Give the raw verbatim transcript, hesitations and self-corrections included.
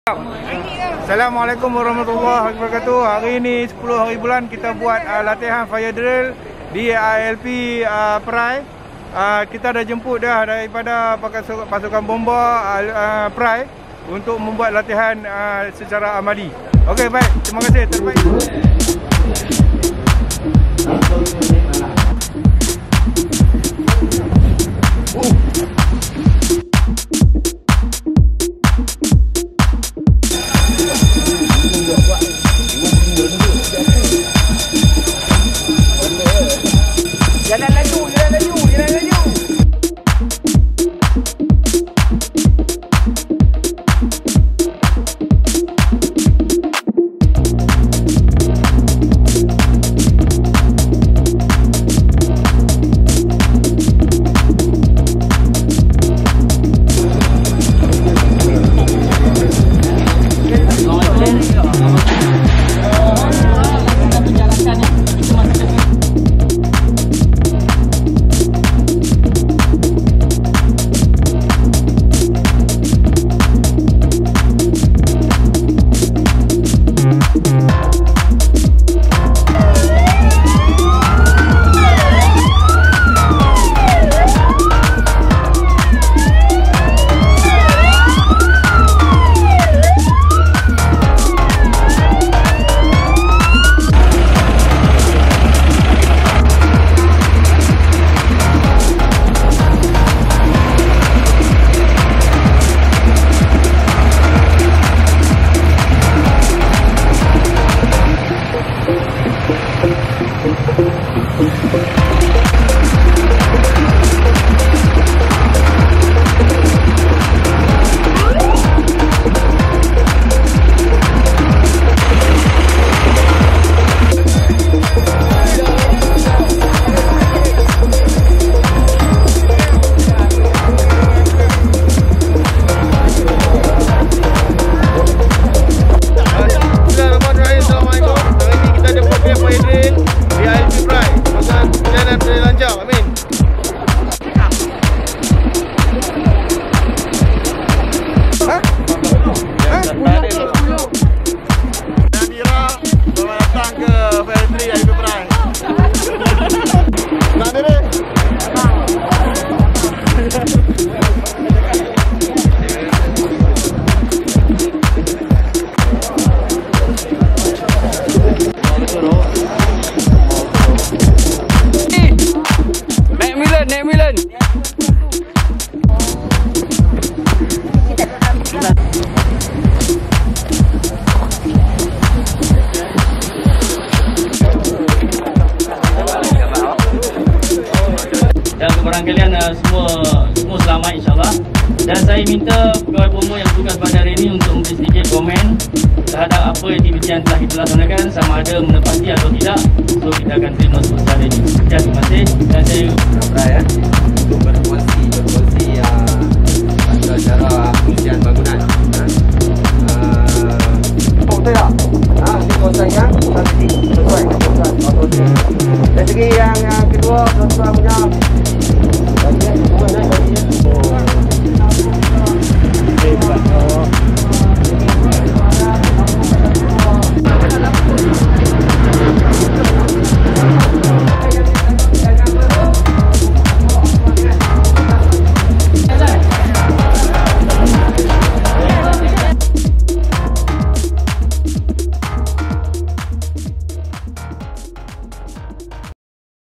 Assalamualaikum warahmatullahi wabarakatuh. Hari ini sepuluh hari bulan kita buat uh, latihan fire drill di I L P uh, Perai. Uh, kita dah jemput dah daripada pasukan bomba uh, uh, Perai untuk membuat latihan uh, secara amali. Okey, baik. Terima kasih. Terbaik. Jalan laju, jalan laju, jalan laju. Dan kepada kalian uh, semua semua selamat insyaAllah. Dan saya minta pegawai bomba yang bertugas pada hari ini untuk memberi sedikit komen terhadap apa aktiviti yang telah kita laksanakan, sama ada menepati atau tidak. So kita akan terima sebentar ini. Ya, terima kasih. Dan saya Perai ya, untuk berkongsi berkongsi uh, cara pengusian bangunan.